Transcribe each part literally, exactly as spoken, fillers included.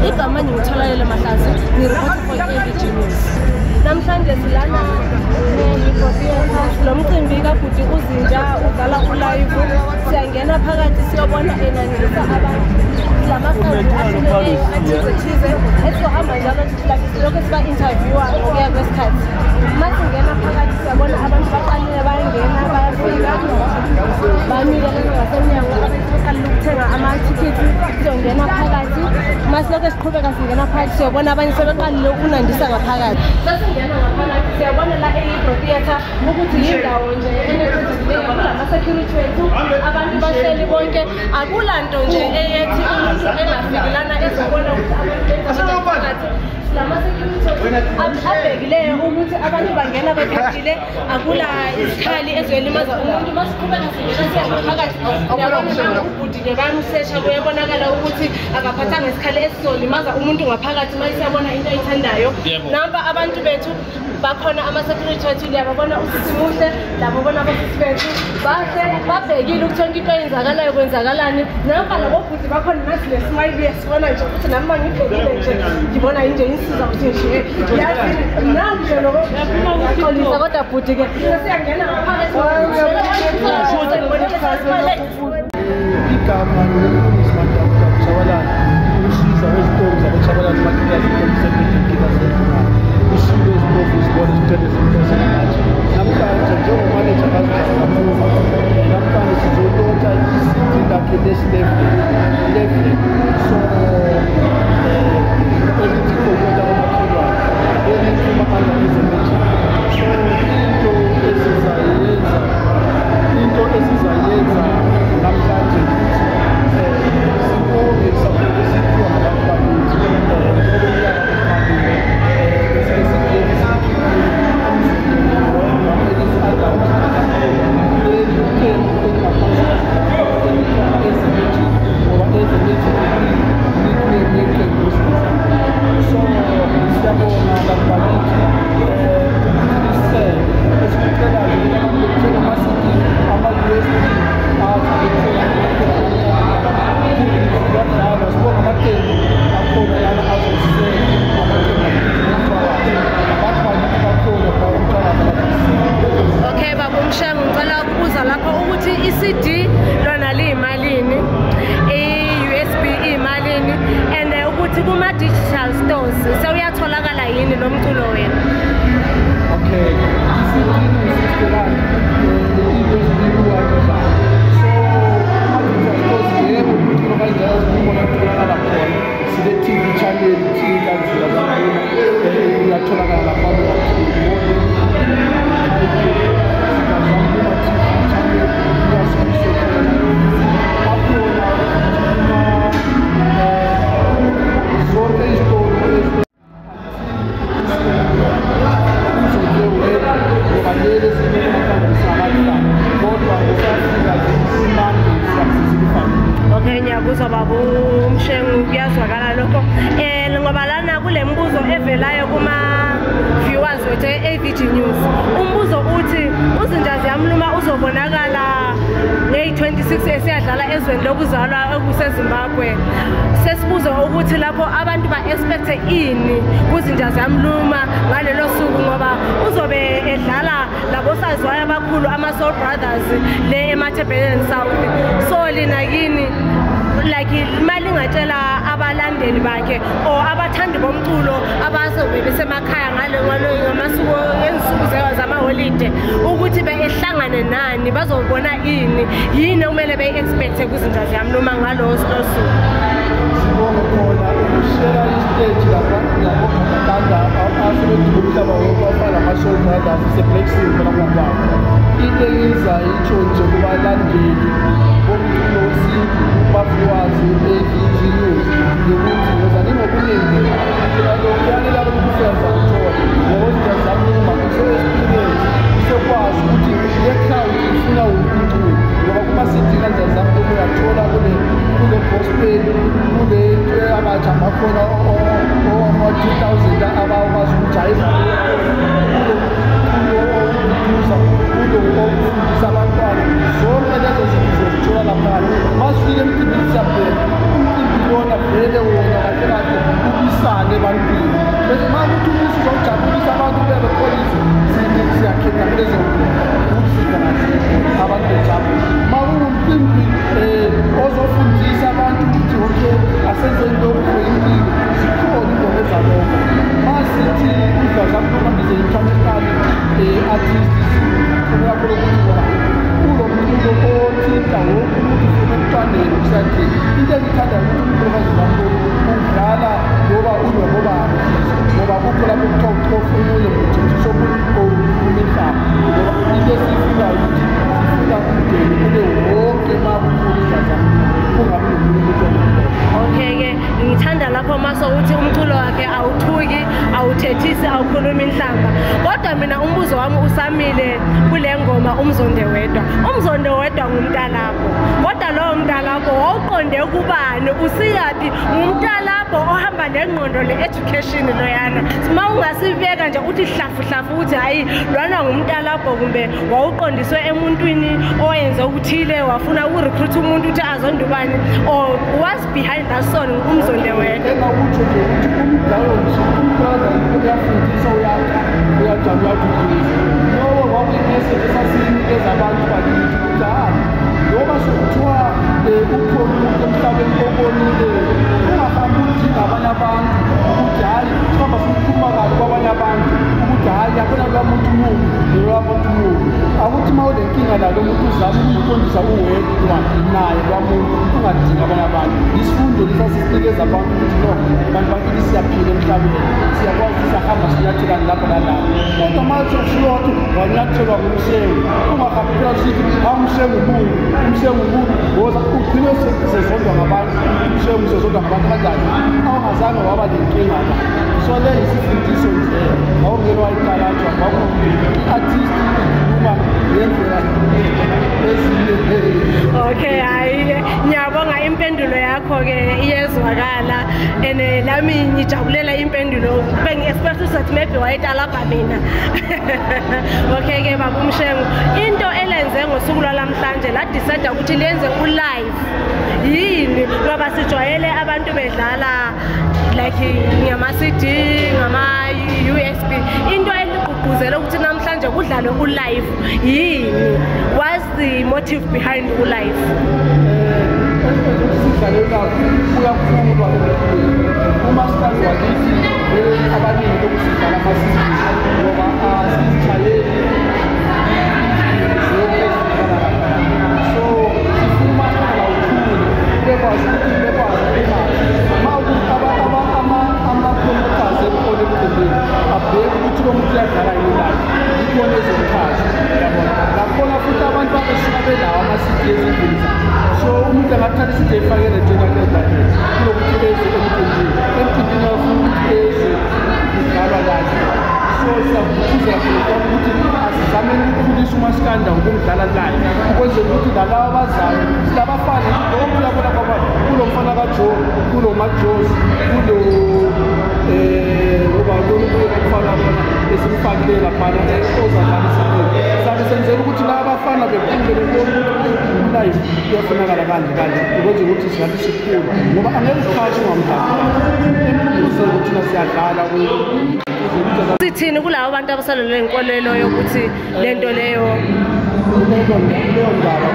igama ngitholalele mahlazi ngireport for A V G News. Namhlanje silana lo mcimbi kabhuti uzinja udlala ulive. Siyangena phakathi siyobona enanisa abantu lamaqembu ahlukene esizohamba njalo lokho siba interviewer ngokuya kwesikhathi. Masingena phakathi siyabona abantu baqalile bayangena bayafika bamile ngasemnyango abaqala ukuthenga amathikithi siyongena phakathi. Masilokho siqhubeka singena phakathi siyobona abanye sebeqalile ukunandisa ngaphakathi. Sasingena ngaphakathi siyabona la e-Pro Theatre ukuthi yindawo nje enekhutheleyo kulama security wethu abantu bahleli bonke akulanto nje eyethi umuntu engafikilana ezobona ukuthi abantu phakathi lama security abhekileyo ukuthi abantu bangena bephathile akula isikhali ezolimaza umuntu masiqhubeka singena phakathi yabona ubhuti ke bamsesha kuyabonakala ukuthi akaphathanga isikhali esizolimaza umuntu ngaphakathi mayisiyabona into ayithandayo namba abantu bethu bakhona ama security wethu liyabona usisi muhle labo bona abasisi bethu bahle babhekile ukuthi yonke into eyenzakalayo kwenzakalani namba labo bhuti bakhona nathi lesimile yesibona nje ukuthi nami mangibhekile nje ngibona inje insiza ukuthi nje yazi nanje lo yaxolisa kodwa bhuti ke siyangena ngaphakathi igama lokusimanta ukuchabalala usiza wezitolo zabachabalala makiyazi komsebenzi usuku esiphofu isibona isitele semphosanathi namhlanje njengomanager kaZinjaziyamluma namhlanje sizolontsha isidi lakhe lesi-level level so elithi kokwenza amakhelwane elithi uma-andaizemeti so into esizayenza into esizayenza namhlanje ukuthi sibonge isaphoto esiphiwa ngabantu bakithi A V G News. Umbuzo uthi uZinjaziyamluma uzobonakala May twenty-sixth esiyadlala ezweni lokuzalwa okuseZimbabwe. Sesibuza ukuthi lapho abantu ba expect ini kuZinjaziyamluma ngalelo suku ngoba uzobe edlala labo saziwayo abakhulu ama Soul Brothers le eMathebheleni South. So lina yini like imali ngatshela abalandeli bakhe o abathandi bomculo abazobe besemakhaya ngale ngamasuku ensuku zama holiday ukuthi behlangane nani bazobona ini yini kumele be expect kuZinjaziyamluma ngalo suku sibonga khona ukushare istage lapha yabo kanda afro umhlaba wokufana ama-Soul Brothers se-Black Silver lapha into iza itsho nje kubalandeli bomculo wesintu bafuwazi A V G News yokuthi ngozani ngokuningi lokuyani labo kufeza uthola ngokuZinjaziyamluma useexperience usekwazi ukuthi le-crowd ifuna umculo ngoba kuma-city kaZinjaziyamluma uyathola kule gospel kule abatsha bakhona oma-two thousand abakwazi ukujayiva ukufundisa abantwana zonke lezo zinto zozithola lapha masifike emcimbini siyabheka umcimbi lona vele wona kahle kahle ukuthi sizojabulisa abantu bebe polisi siyakhetha kulezo ukusika kahle abantu bejabule uma kuwumcimbi ozofundisa abantu ukuthi okay asenzeni lokhu kuyinkinga zikhona ingoma ezalokho masithi uZinjaziyamluma is a international artist kuyakhona ukuthi kulo mculo othinta wonke umuntu kusukela emntwaneni kusathi into engithanda ukuthi umculo kaZinjaziyamluma udlala ngoba unoboba ngoba kukho lapho kuthiwa ufunule mthethisa omunye umhlaba ngoba into esifuna ukuthi sifuna umndeni kule wonke makukhulu uZinjaziyamluma kungabi nomuntu okay-ke ngithanda lapho maso uthi umculo wakhe awuthuki awuthethisi awukhuluma inhlamba kodwa mina umbuzo wami usamile kule ngoma umzonde wedwa umzonde wedwa ngumntalapho kodwa lowo mntalapho wawuqonde kubani usiyaphi ngumntalapho ohamba nengqondo le-education loyana uma ungasibeka nje uthi hlafu hlafu uthi hayi lwana ngumntalapho kumbe wawuqondiswe emuntwini oyenze ukuthile wafuna ukurecruit umuntu uthi azondubani or what's behind that song umzonde wedwa engakutsho nje ukuthi umdlalo nje umbrother uyafundisa uyakha uyajabula kukhulu lowo wawuyimessage esasiyinikeza abantu bakithi ukuthi hayi ngoba sekuthiwa ukhona umuntu emhlabeni obonile ungahambi uthi ngabanye abantu ukuthi hayi sihamba sikhuluma kabi kwabanye abantu ukuthi hayi yabona lowa muntu mubi lowa muntu mubi akuthi uma ulenkinga lalo muntu uzame ukuyiqondisa uwedwa naye lowa muntu ungadinga abanye abantu isifundo lisasinikeza abantu ukuthi no abantu bakithi siyaphila emhlabeni siyakwazi siyahamba siyathelana lapha nalapha kodwa manje ushiwo wathi wanyathelwa ngumshengu ungahambi phela sithi hayi umshengu mubi umshengu mubi ngoba ugcine sezondwa ngabantu umshengu sezondwa ngabantu kanjani awungazange waba lenkinga la so le isifundiso nje awungeke wayiqalatshwa artist uma ngendlela ezinye okay hayi ngiyabonga impendulo yakho-ke iyezwakala and lami ngijabulela impendulo bengi-expect ukuthi maybe wayitalapha mina okay-ke baba uMshengu into elenze ngosuku lwalamhlanje ladicide ukuthi lenze u-live yini ngoba sijwayele abantu bedlala like ngama-C D ngama-U S B into eligqugquzela ukuthi namhlanje kudlalwe u-live yini what's the motive behind u-live kuyakhulwa umasikandi wakithi abaningi lokusidlala ama-C D ngoba asizijayeli so sifuna umasikandi awukhulu bekwazi ukuthi bekwazi imali ma ama-promoters ekhona emdleleni abheke ukuthi lo muntu uyadlala yini ikhona ezomchaza yabona nakhona futhi abantu babesuka benawo ama-C D ezindlini zabo so umuntu angathatha i-C D efakele njengakedade kulokuthi eze emcimbini emcimbini afuna ukuthi eze kudlalwa kahle so siyakukhuzela ukuthi asizameni ukukhulisa umasikanda ngokumdlala layo ukwenzela ukuthi nalabo abazayo silabafana lokhu uyabona kwaba kulo mfana kaJoe kulo majosi kulo ngoba lomfana bona esimfakile laphana ozadlalisa sabe senzela ukuthi laba abafana bekhule bebona ukuthi life iyafunakala kanje kanje ukwenzela ukuthi singathi sikhulu ngoba angeke ukhashi ngamdlalo empilweni ukuthi siyadlala sithini kulabo bantu abasalele inkolelo yokuthi lento leyo leyo ndaba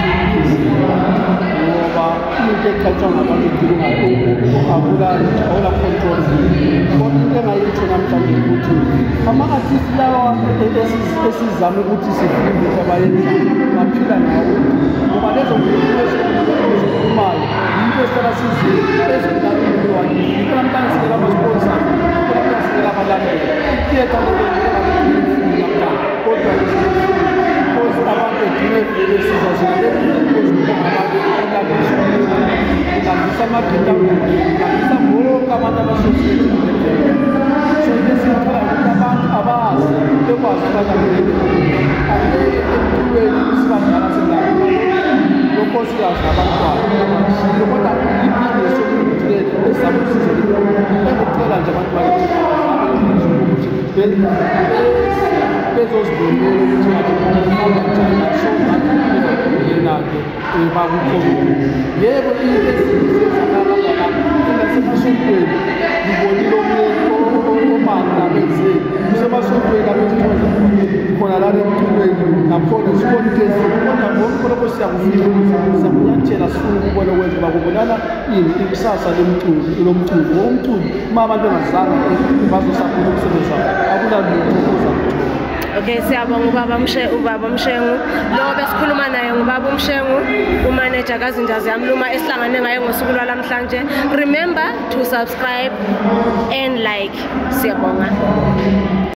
ngoba into eqhathwa ngabantu edinga akula akula control kodwa into engayitsho namhlanje ukuthi ama-artist lawa esizama ukuthi sifundise abayenza baphila nawo ngoba lezo zinto ezikhulumayo yinto esihlala sizile ezintabeni wakhe ikona mntana sikela ama-sponsor ikona mntana sikela abalandeli iyetha leyo kodwa because abantu bedinga vele sizazilaleuzibonga abantu ilambisa amabhita ilambisa bonke abantu abasosiyete so lesiyathola ukuthi abantu abazi bekwazi balalele angeke emntulweni sibadala sendala lonkosikazi nabantwana kodwa ibhizinesi yokuthile ezizama usizo engicela nje abantu bakithi bezozibonela ukuthi ngathi kuhamba njani so bakukhona yebo into ezizezakala lapha nasemashontweni ngibonile omunye omama sibona into kodwa ngoku lokho siyakufika siyakunyathela sifuna ukubona kwenza uba kubonana ini ikusasa lemculo lomculo umculo uma abantu bengazanga bazosaphula ukusebenza akunalutho ozakuthola. Okay, siyabonga ubaba Mshe ubaba Mshengu lo besikhuluma naye ngubaba uMshengu umanager kaZinjaziyamluma esihlangane ngaye ngosuku lwalamhlanje. Remember to subscribe and like. Siyabonga.